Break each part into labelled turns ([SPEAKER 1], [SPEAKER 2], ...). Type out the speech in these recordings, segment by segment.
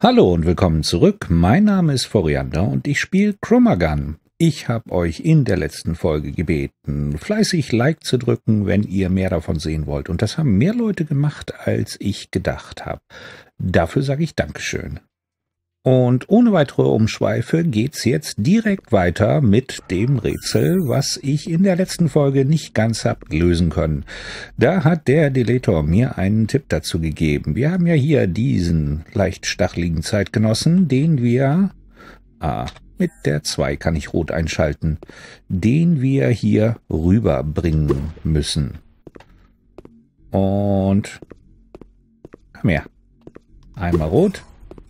[SPEAKER 1] Hallo und willkommen zurück. Mein Name ist Foriander und ich spiele Chromagun. Ich habe euch in der letzten Folge gebeten, fleißig Like zu drücken, wenn ihr mehr davon sehen wollt. Und das haben mehr Leute gemacht, als ich gedacht habe. Dafür sage ich Dankeschön. Und ohne weitere Umschweife geht's jetzt direkt weiter mit dem Rätsel, was ich in der letzten Folge nicht ganz hab lösen können. Da hat der Deletor mir einen Tipp dazu gegeben. Wir haben ja hier diesen leicht stacheligen Zeitgenossen, den wir... mit der 2 kann ich rot einschalten. Den wir hier rüberbringen müssen. Und... komm her. Einmal rot.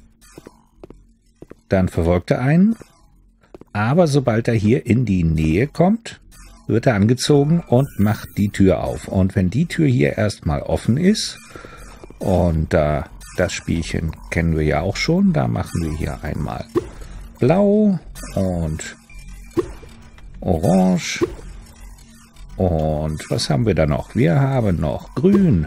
[SPEAKER 1] Dann verfolgt er einen, aber sobald er hier in die Nähe kommt, wird er angezogen und macht die Tür auf. Und wenn die Tür hier erstmal offen ist, und das Spielchen kennen wir ja auch schon, da machen wir hier einmal blau und orange. Und was haben wir da noch? Wir haben noch grün.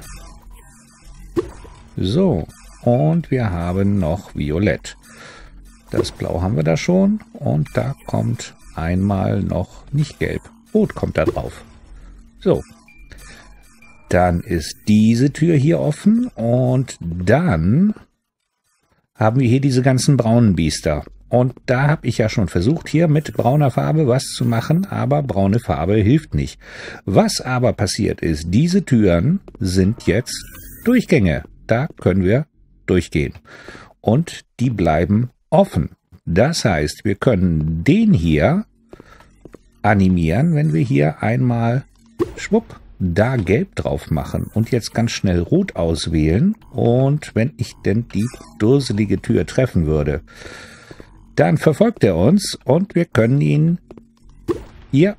[SPEAKER 1] So, und wir haben noch violett. Das Blau haben wir da schon und da kommt einmal noch nicht gelb. Rot kommt da drauf. So, dann ist diese Tür hier offen und dann haben wir hier diese ganzen braunen Biester. Und da habe ich ja schon versucht, hier mit brauner Farbe was zu machen, aber braune Farbe hilft nicht. Was aber passiert ist, diese Türen sind jetzt Durchgänge. Da können wir durchgehen. Und die bleiben offen. Das heißt, wir können den hier animieren, wenn wir hier einmal schwupp da gelb drauf machen und jetzt ganz schnell rot auswählen. Und wenn ich denn die dusselige Tür treffen würde, dann verfolgt er uns und wir können ihn hier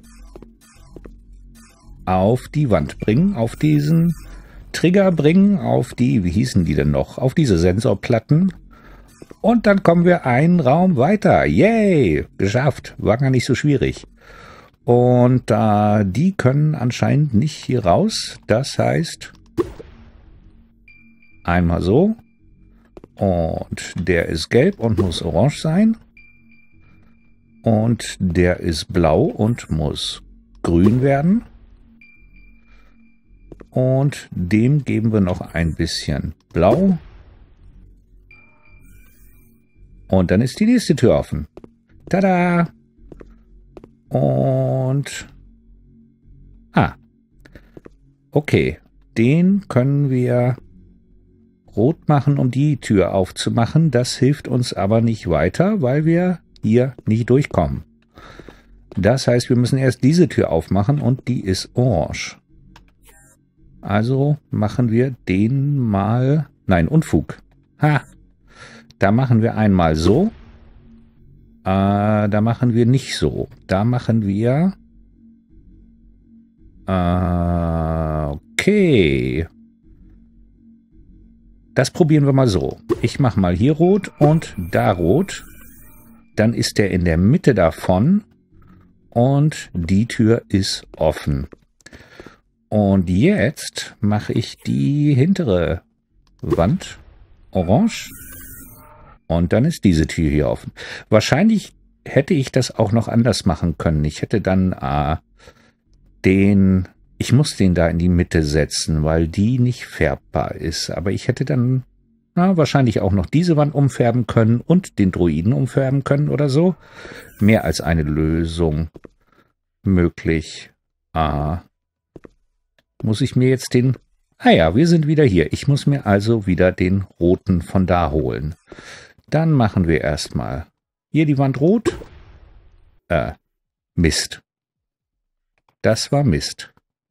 [SPEAKER 1] auf die Wand bringen, auf diesen Trigger bringen, auf die, wie hießen die denn noch, auf diese Sensorplatten. Und dann kommen wir einen Raum weiter. Yay! Geschafft. War gar nicht so schwierig. Und die können anscheinend nicht hier raus. Das heißt, einmal so. Und der ist gelb und muss orange sein. Und der ist blau und muss grün werden. Und dem geben wir noch ein bisschen blau. Und dann ist die nächste Tür offen. Tada! Und... okay. Den können wir rot machen, um die Tür aufzumachen. Das hilft uns aber nicht weiter, weil wir hier nicht durchkommen. Das heißt, wir müssen erst diese Tür aufmachen und die ist orange. Also machen wir den mal... nein, Unfug. Da machen wir einmal so. Da machen wir nicht so. Da machen wir... okay. Das probieren wir mal so. Ich mache mal hier rot und da rot. Dann ist der in der Mitte davon. Und die Tür ist offen. Und jetzt mache ich die hintere Wand orange. Und dann ist diese Tür hier offen. Wahrscheinlich hätte ich das auch noch anders machen können. Ich hätte dann ich muss den da in die Mitte setzen, weil die nicht färbbar ist. Aber ich hätte dann wahrscheinlich auch noch diese Wand umfärben können und den Druiden umfärben können oder so. Mehr als eine Lösung möglich. Muss ich mir jetzt den... ja, wir sind wieder hier. Ich muss mir also wieder den roten von da holen. Dann machen wir erstmal hier die Wand rot. Mist. Das war Mist.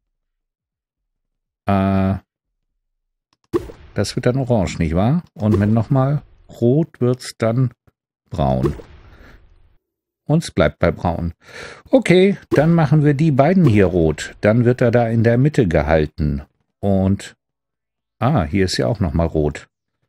[SPEAKER 1] Das wird dann orange, nicht wahr? Und wenn nochmal rot wird's dann braun. Und es bleibt bei braun. Okay, dann machen wir die beiden hier rot. Dann wird er da in der Mitte gehalten. Und, hier ist ja auch nochmal rot.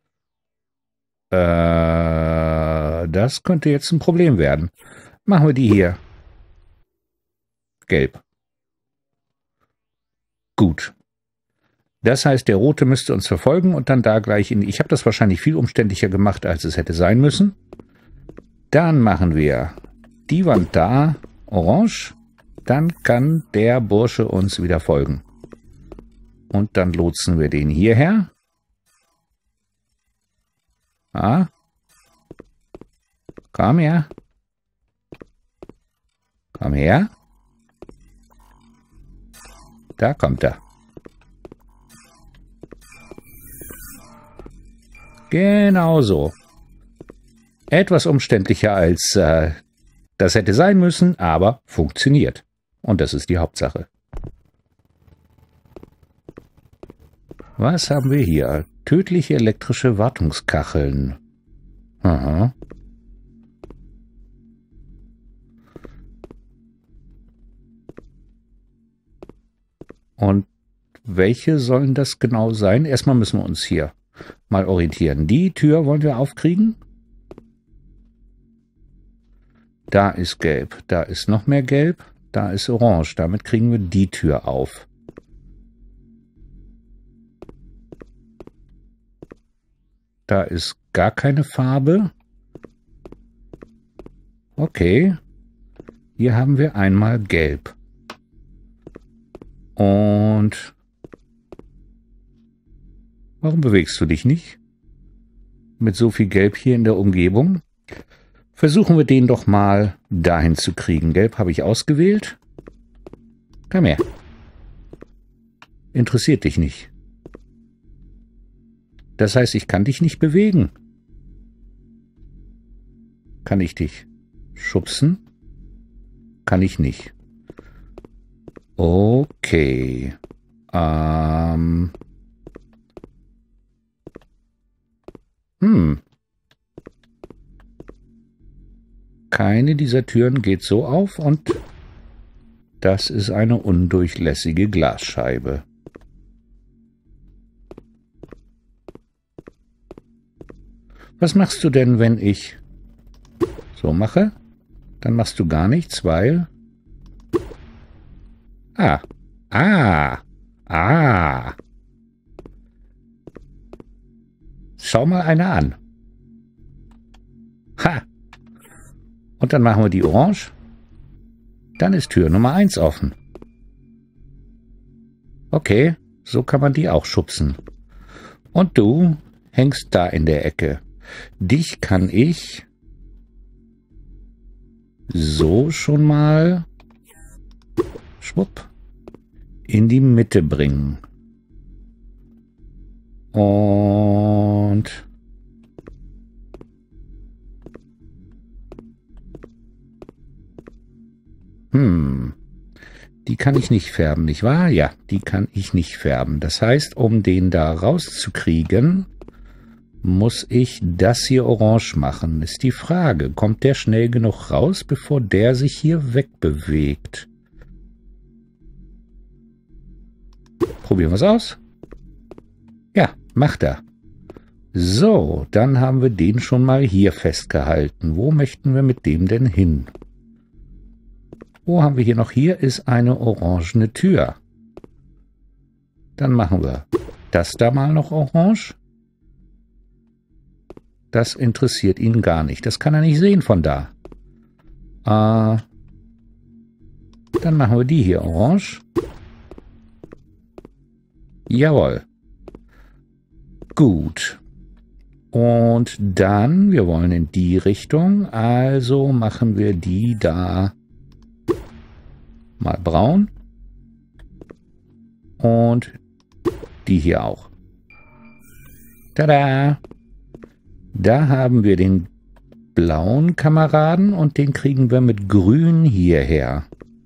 [SPEAKER 1] Das könnte jetzt ein Problem werden. Machen wir die hier. Gelb. Gut. Das heißt, der rote müsste uns verfolgen und dann da gleich in... Ich habe das wahrscheinlich viel umständlicher gemacht, als es hätte sein müssen. Dann machen wir die Wand da, orange. Dann kann der Bursche uns wieder folgen. Und dann lotsen wir den hierher. Ah. Komm her. Komm her. Da kommt er. Genau so. Etwas umständlicher als das hätte sein müssen, aber funktioniert. Und das ist die Hauptsache. Was haben wir hier? Tödliche elektrische Wartungskacheln. Aha. Und welche sollen das genau sein? Erstmal müssen wir uns hier mal orientieren. Die Tür wollen wir aufkriegen. Da ist gelb. Da ist noch mehr gelb. Da ist orange. Damit kriegen wir die Tür auf. Da ist gar keine Farbe. Okay. Hier haben wir einmal gelb. Und warum bewegst du dich nicht? Mit so viel Gelb hier in der Umgebung. Versuchen wir den doch mal dahin zu kriegen. Gelb habe ich ausgewählt. Komm her. Interessiert dich nicht. Das heißt, ich kann dich nicht bewegen. Kann ich dich schubsen? Kann ich nicht. Okay. Keine dieser Türen geht so auf und das ist eine undurchlässige Glasscheibe. Was machst du denn, wenn ich so mache? Dann machst du gar nichts, weil... Schau mal einer an. Ha! Und dann machen wir die orange. Dann ist Tür Nummer 1 offen. Okay, so kann man die auch schubsen. Und du hängst da in der Ecke. Dich kann ich so schon mal schwupp in die Mitte bringen. Und die kann ich nicht färben, nicht wahr? Ja, die kann ich nicht färben. Das heißt, um den da rauszukriegen, muss ich das hier orange machen. Ist die Frage, kommt der schnell genug raus, bevor der sich hier wegbewegt? Probieren wir es aus. Ja, macht er. So, dann haben wir den schon mal hier festgehalten. Wo möchten wir mit dem denn hin? Wo haben wir hier noch? Hier ist eine orangene Tür. Dann machen wir das da mal noch orange. Das interessiert ihn gar nicht. Das kann er nicht sehen von da. Dann machen wir die hier orange. Jawohl. Gut. Und dann, wir wollen in die Richtung, also machen wir die da mal braun. Und die hier auch. Tada! Da haben wir den blauen Kameraden und den kriegen wir mit grün hierher.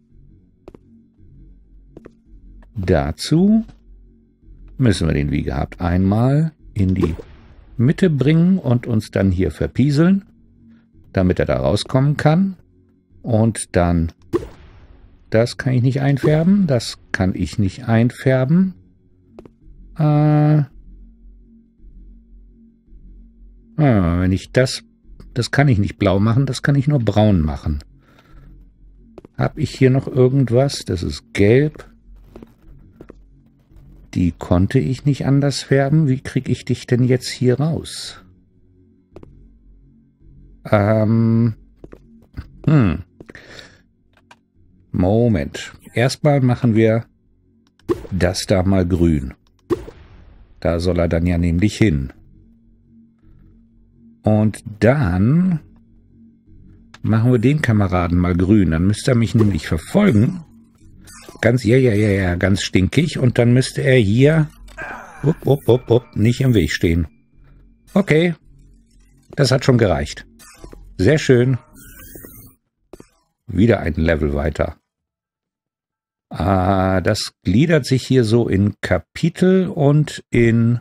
[SPEAKER 1] Dazu müssen wir den wie gehabt einmal in die Mitte bringen und uns dann hier verpieseln, damit er da rauskommen kann. Und dann, das kann ich nicht einfärben, das kann ich nicht einfärben. Wenn ich das kann ich nicht blau machen, das kann ich nur braun machen. Habe ich hier noch irgendwas? Das ist gelb. Die konnte ich nicht anders färben. Wie kriege ich dich denn jetzt hier raus? Moment. Erstmal machen wir das da mal grün. Da soll er dann ja nämlich hin. Und dann machen wir den Kameraden mal grün. Dann müsste er mich nämlich verfolgen. Ganz, ganz stinkig. Und dann müsste er hier nicht im Weg stehen. Okay. Das hat schon gereicht. Sehr schön. Wieder ein Level weiter. Das gliedert sich hier so in Kapitel und in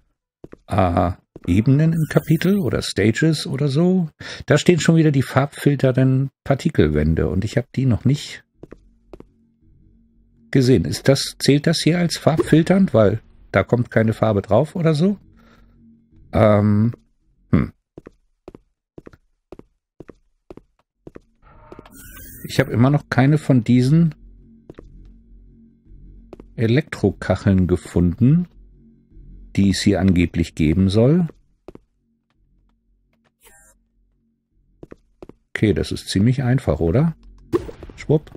[SPEAKER 1] Ebenen im Kapitel oder Stages oder so. Da stehen schon wieder die farbfilternden Partikelwände und ich habe die noch nicht gesehen. Zählt das hier als farbfilternd, weil da kommt keine Farbe drauf oder so? Ich habe immer noch keine von diesen Elektrokacheln gefunden, die es hier angeblich geben soll. Okay, das ist ziemlich einfach, oder? Schwupp.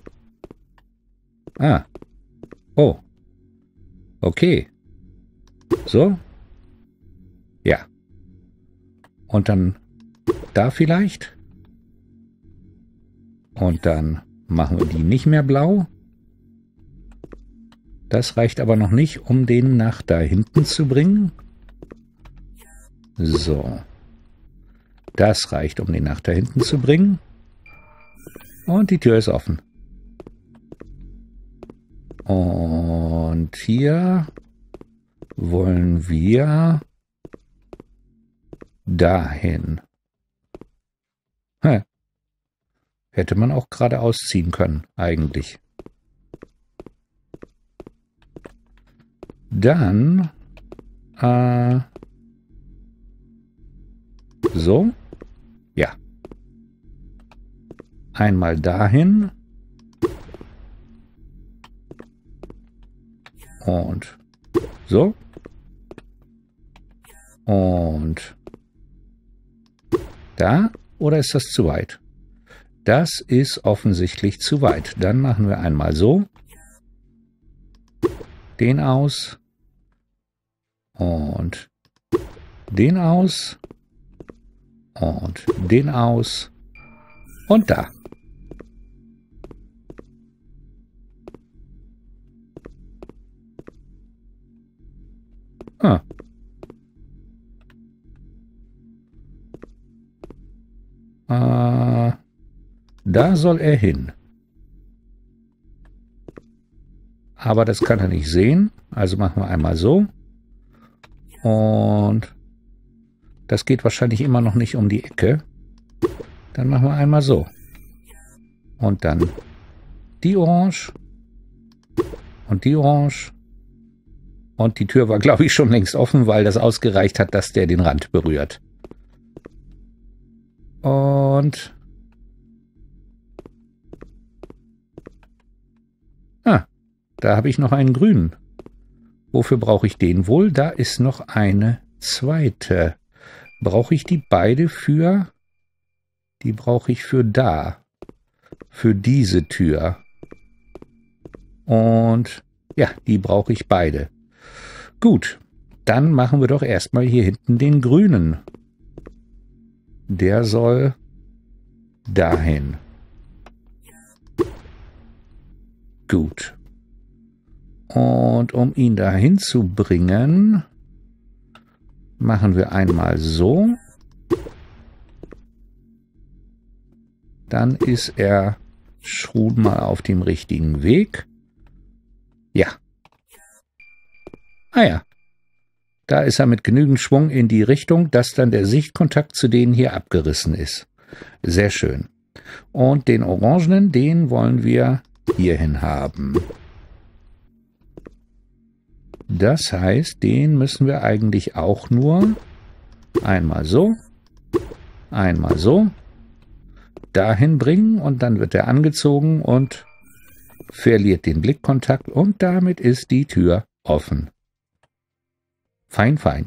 [SPEAKER 1] Oh. Okay. So. Ja. Und dann da vielleicht. Und dann machen wir die nicht mehr blau. Das reicht aber noch nicht, um den nach da hinten zu bringen. So. Das reicht, um den nach da hinten zu bringen. Und die Tür ist offen. Und hier wollen wir dahin. Hätte man auch geradeaus ziehen können, eigentlich. Dann, so, ja. Einmal dahin. Und so. Und da, oder ist das zu weit? Das ist offensichtlich zu weit. Dann machen wir einmal so. Den aus. Und den aus. Und den aus. Und da. Da soll er hin. Aber das kann er nicht sehen. Also machen wir einmal so. Und das geht wahrscheinlich immer noch nicht um die Ecke. Dann machen wir einmal so. Und dann die Orange. Und die Orange. Und die Tür war, glaube ich, schon längst offen, weil das ausgereicht hat, dass der den Rand berührt. Und da habe ich noch einen grünen. Wofür brauche ich den wohl? Da ist noch eine zweite. Brauche ich die beide für? Die brauche ich für da. Für diese Tür. Und ja, die brauche ich beide. Gut, dann machen wir doch erstmal hier hinten den grünen. Der soll dahin. Gut. Und um ihn dahin zu bringen, machen wir einmal so. Dann ist er schon mal auf dem richtigen Weg. Ja. Ah ja. Da ist er mit genügend Schwung in die Richtung, dass dann der Sichtkontakt zu denen hier abgerissen ist. Sehr schön. Und den orangenen, den wollen wir hierhin haben. Das heißt, den müssen wir eigentlich auch nur einmal so dahin bringen und dann wird er angezogen und verliert den Blickkontakt und damit ist die Tür offen. Fein, fein.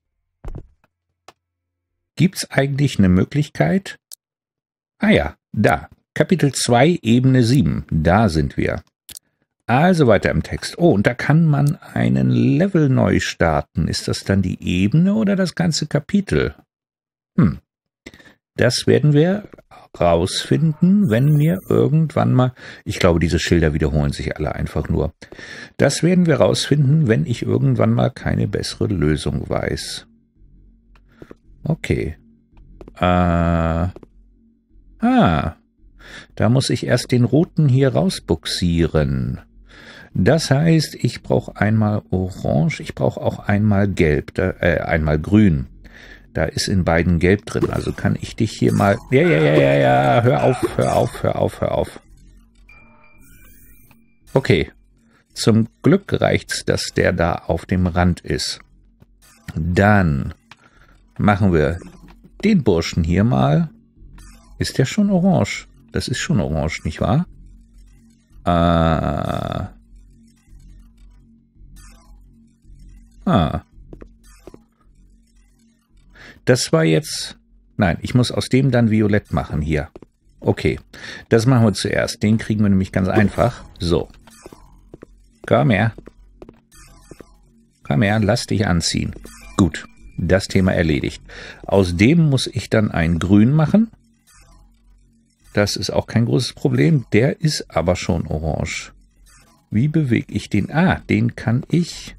[SPEAKER 1] Gibt's eigentlich eine Möglichkeit? Ah ja, da. Kapitel 2, Ebene 7. Da sind wir. Also weiter im Text. Oh, und da kann man einen Level neu starten. Ist das dann die Ebene oder das ganze Kapitel? Das werden wir rausfinden, wenn wir irgendwann mal... Ich glaube, diese Schilder wiederholen sich alle einfach nur. Das werden wir rausfinden, wenn ich irgendwann mal keine bessere Lösung weiß. Okay. Da muss ich erst den roten hier rausbuxieren. Das heißt, ich brauche einmal orange, ich brauche auch einmal gelb, einmal grün. Da ist in beiden gelb drin, also kann ich dich hier mal... Ja, hör auf. Okay, zum Glück reicht's, dass der da auf dem Rand ist. Dann machen wir den Burschen hier mal. Ist der schon orange? Das ist schon orange, nicht wahr? Das war jetzt... Nein, ich muss aus dem dann violett machen hier. Okay, das machen wir zuerst. Den kriegen wir nämlich ganz einfach. So. Komm her. Komm her, lass dich anziehen. Gut, das Thema erledigt. Aus dem muss ich dann ein Grün machen. Das ist auch kein großes Problem. Der ist aber schon orange. Wie bewege ich den? Den kann ich...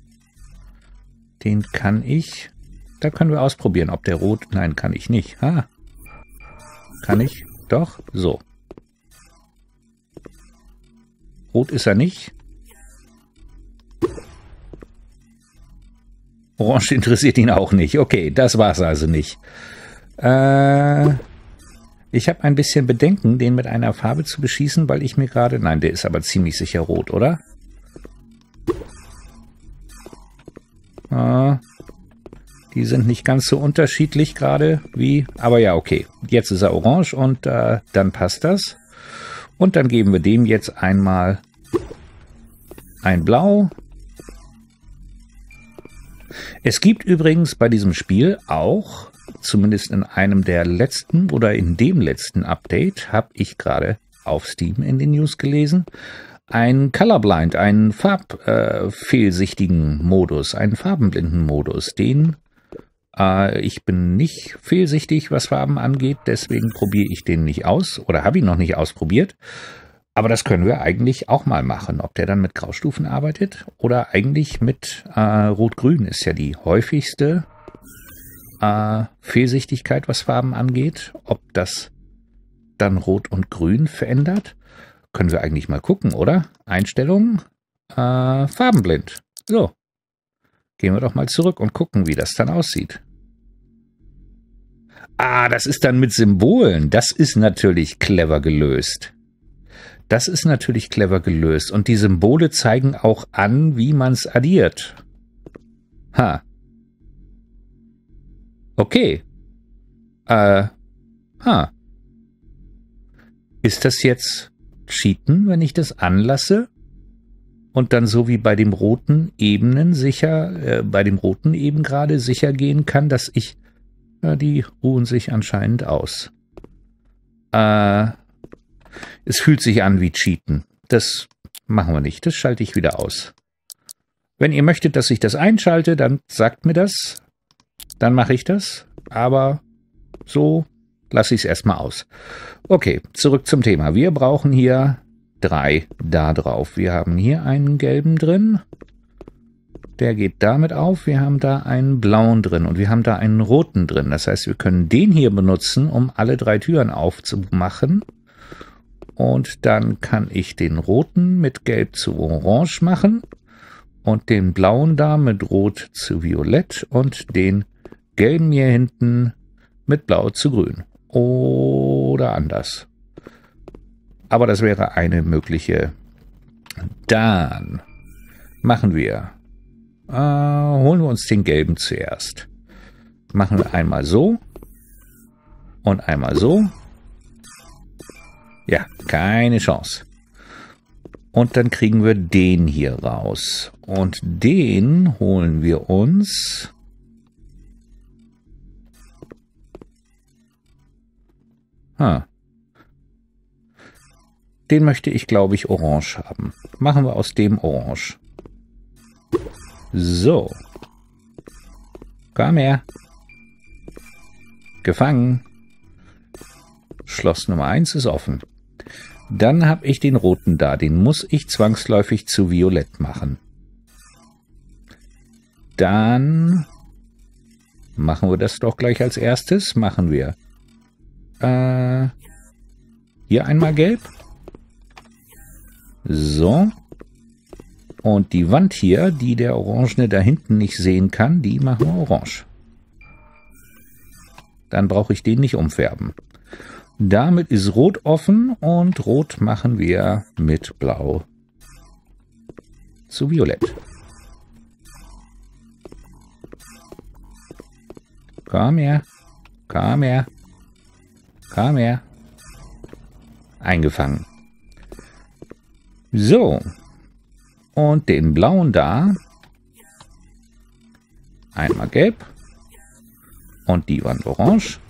[SPEAKER 1] Da können wir ausprobieren, ob der rot... Nein, kann ich nicht. Kann ich? Doch. So. Rot ist er nicht. Orange interessiert ihn auch nicht. Okay, das war's also nicht. Ich habe ein bisschen Bedenken, den mit einer Farbe zu beschießen, weil ich mir gerade... Nein, der ist aber ziemlich sicher rot, oder? Die sind nicht ganz so unterschiedlich gerade wie... Aber ja, okay. Jetzt ist er orange und dann passt das. Und dann geben wir dem jetzt einmal ein Blau. Es gibt übrigens bei diesem Spiel auch, zumindest in einem der letzten oder in dem letzten Update, habe ich gerade auf Steam in den News gelesen, ein Colorblind, einen farbfehlsichtigen Modus, einen farbenblinden Modus, den ich bin nicht fehlsichtig, was Farben angeht, deswegen probiere ich den nicht aus oder habe ihn noch nicht ausprobiert. Aber das können wir eigentlich auch mal machen, ob der dann mit Graustufen arbeitet oder eigentlich mit Rot-Grün ist ja die häufigste Fehlsichtigkeit, was Farben angeht. Ob das dann Rot und Grün verändert, können wir eigentlich mal gucken, oder? Einstellungen, farbenblind. So, gehen wir doch mal zurück und gucken, wie das dann aussieht. Das ist dann mit Symbolen. Das ist natürlich clever gelöst. Das ist natürlich clever gelöst. Und die Symbole zeigen auch an, wie man es addiert. Okay. Ist das jetzt Cheaten, wenn ich das anlasse? Und dann so wie bei dem roten Ebenen bei dem roten eben gerade sicher gehen kann, dass ich... die ruhen sich anscheinend aus. Es fühlt sich an wie Cheaten. Das machen wir nicht. Das schalte ich wieder aus. Wenn ihr möchtet, dass ich das einschalte, dann sagt mir das. Dann mache ich das. Aber so lasse ich es erstmal aus. Okay, zurück zum Thema. Wir brauchen hier 3 da drauf. Wir haben hier einen gelben drin. Der geht damit auf. Wir haben da einen blauen drin und wir haben da einen roten drin. Das heißt, wir können den hier benutzen, um alle 3 Türen aufzumachen. Und dann kann ich den roten mit gelb zu orange machen und den blauen da mit rot zu violett und den gelben hier hinten mit blau zu grün. Oder anders. Aber das wäre eine mögliche. Dann machen wir... holen wir uns den gelben zuerst. Machen wir einmal so und einmal so. Ja, keine Chance. Und dann kriegen wir den hier raus. Und den holen wir uns. Den möchte ich, glaube ich, orange haben. Machen wir aus dem orange. So. Komm her. Gefangen. Schloss Nummer 1 ist offen. Dann habe ich den roten da. Den muss ich zwangsläufig zu violett machen. Dann machen wir das doch gleich als erstes. Machen wir hier einmal gelb. So. Und die Wand hier, die der Orangene da hinten nicht sehen kann, die machen wir orange. Dann brauche ich den nicht umfärben. Damit ist Rot offen und Rot machen wir mit Blau zu Violett. Komm her, komm her, komm her. Eingefangen. So. Und den blauen da. Einmal gelb. Und die Wand orange.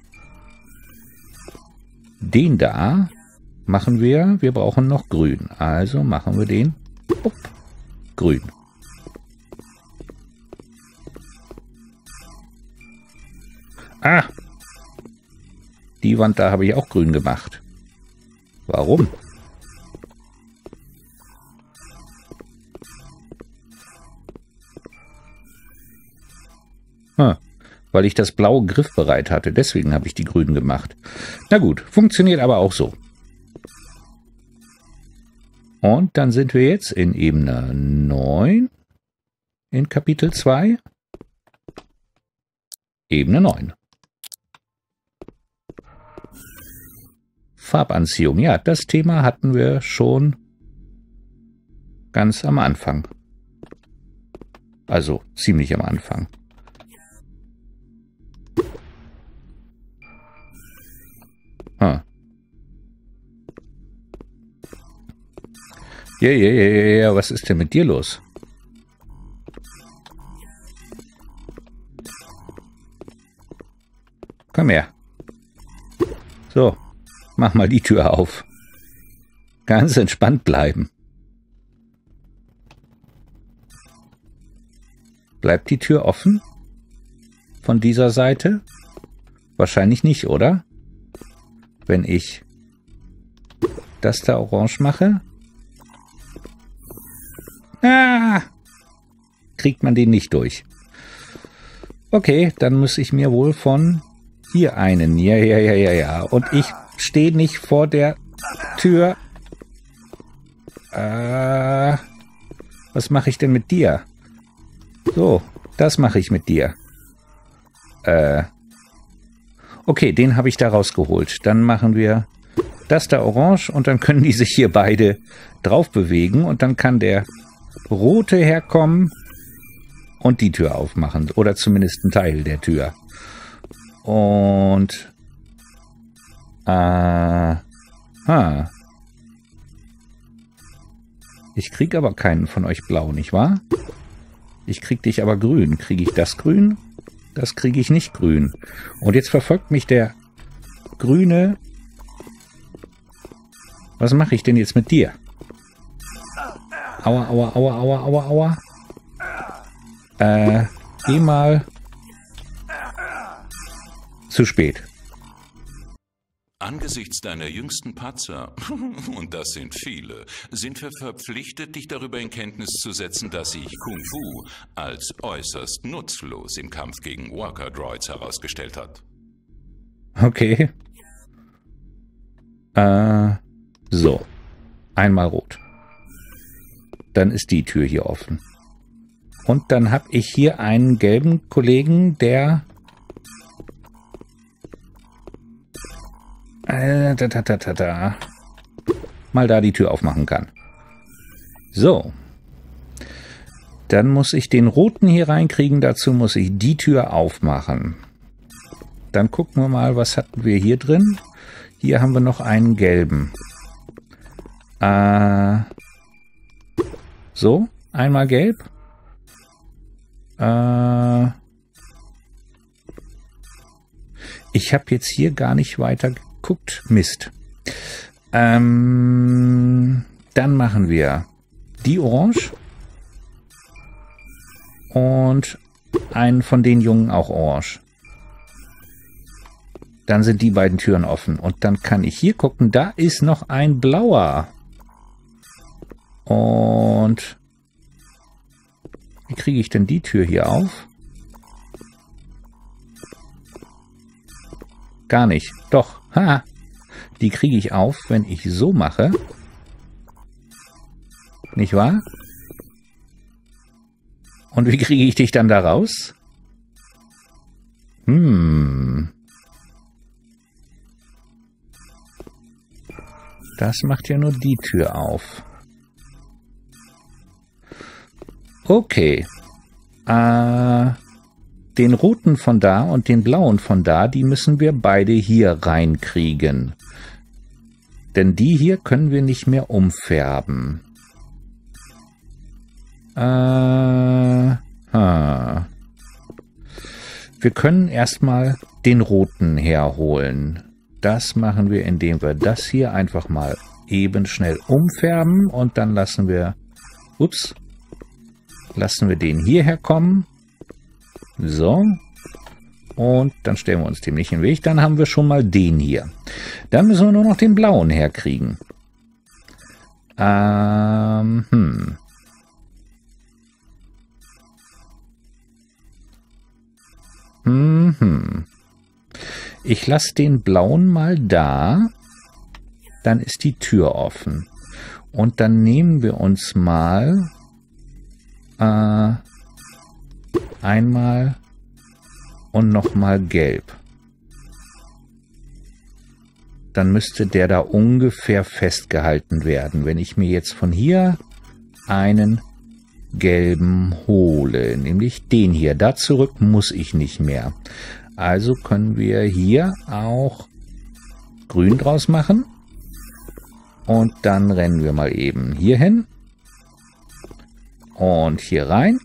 [SPEAKER 1] Den da machen wir brauchen noch grün. Also machen wir den grün. Ah! Die Wand da habe ich auch grün gemacht. Warum? Weil ich das Blau griffbereit hatte. Deswegen habe ich die grünen gemacht. Na gut, funktioniert aber auch so. Und dann sind wir jetzt in Ebene 9 in Kapitel 2. Ebene 9. Farbanziehung. Ja, das Thema hatten wir schon ganz am Anfang. Also ziemlich am Anfang. Ja, was ist denn mit dir los? Komm her. So, mach mal die Tür auf. Ganz entspannt bleiben. Bleibt die Tür offen? Von dieser Seite? Wahrscheinlich nicht, oder? Wenn ich das da orange mache. Ah! Kriegt man den nicht durch. Okay, dann muss ich mir wohl von hier einen. Ja. Und ich stehe nicht vor der Tür. Was mache ich denn mit dir? So, das mache ich mit dir. Okay, den habe ich da rausgeholt. Dann machen wir das da orange und dann können die sich hier beide drauf bewegen und dann kann der rote herkommen und die Tür aufmachen. Oder zumindest ein Teil der Tür. Und ich kriege aber keinen von euch blau, nicht wahr? Ich kriege dich aber grün. Kriege ich das grün? Das kriege ich nicht grün. Und jetzt verfolgt mich der grüne. Was mache ich denn jetzt mit dir? Aua. Geh mal. Zu spät.
[SPEAKER 2] Angesichts deiner jüngsten Patzer, und das sind viele, sind wir verpflichtet, dich darüber in Kenntnis zu setzen, dass sich Kung Fu als äußerst nutzlos im Kampf gegen Walker-Droids herausgestellt hat.
[SPEAKER 1] Okay. So. Einmal rot. Dann ist die Tür hier offen. Und dann habe ich hier einen gelben Kollegen, der mal da die Tür aufmachen kann. So. Dann muss ich den roten hier reinkriegen. Dazu muss ich die Tür aufmachen. Dann gucken wir mal, was hatten wir hier drin. Hier haben wir noch einen gelben. So, einmal gelb. Ich habe jetzt hier gar nicht weiter geguckt. Mist. Dann machen wir die Orange und einen von den Jungen auch orange. Dann sind die beiden Türen offen und dann kann ich hier gucken, da ist noch ein blauer. Und wie kriege ich denn die Tür hier auf? Gar nicht. Doch. Ha! Die kriege ich auf, wenn ich so mache. Nicht wahr? Und wie kriege ich dich dann da raus? Das macht ja nur die Tür auf. Okay. Den roten von da und den blauen von da, die müssen wir beide hier reinkriegen. Denn die hier können wir nicht mehr umfärben. Wir können erstmal den roten herholen. Das machen wir, indem wir das hier einfach mal eben schnell umfärben und dann lassen wir den hierher kommen. So. Und dann stellen wir uns dem nicht in den Weg. Dann haben wir schon mal den hier. Dann müssen wir nur noch den blauen herkriegen. Ich lasse den blauen mal da. Dann ist die Tür offen. Und dann nehmen wir uns mal einmal und nochmal gelb. Dann müsste der da ungefähr festgehalten werden. Wenn ich mir jetzt von hier einen gelben hole, nämlich den hier. Da zurück muss ich nicht mehr. Also können wir hier auch grün draus machen. Und dann rennen wir mal eben hier hin. Und hier rein.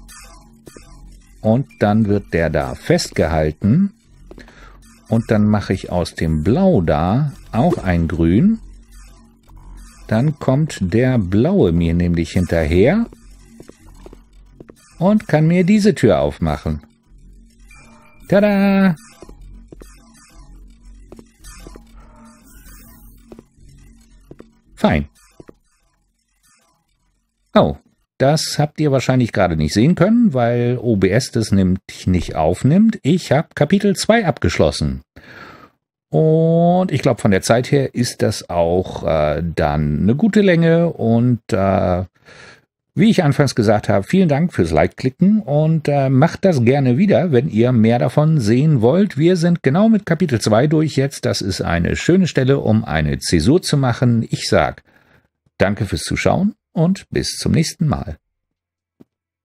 [SPEAKER 1] Und dann wird der da festgehalten. Und dann mache ich aus dem Blau da auch ein Grün. Dann kommt der Blaue mir nämlich hinterher und kann mir diese Tür aufmachen. Tada! Fein. Oh, das habt ihr wahrscheinlich gerade nicht sehen können, weil OBS das nicht aufnimmt. Ich habe Kapitel 2 abgeschlossen. Und ich glaube, von der Zeit her ist das auch dann eine gute Länge. Und wie ich anfangs gesagt habe, vielen Dank fürs Like-Klicken und macht das gerne wieder, wenn ihr mehr davon sehen wollt. Wir sind genau mit Kapitel 2 durch jetzt. Das ist eine schöne Stelle, um eine Zäsur zu machen. Ich sage danke fürs Zuschauen und bis zum nächsten Mal.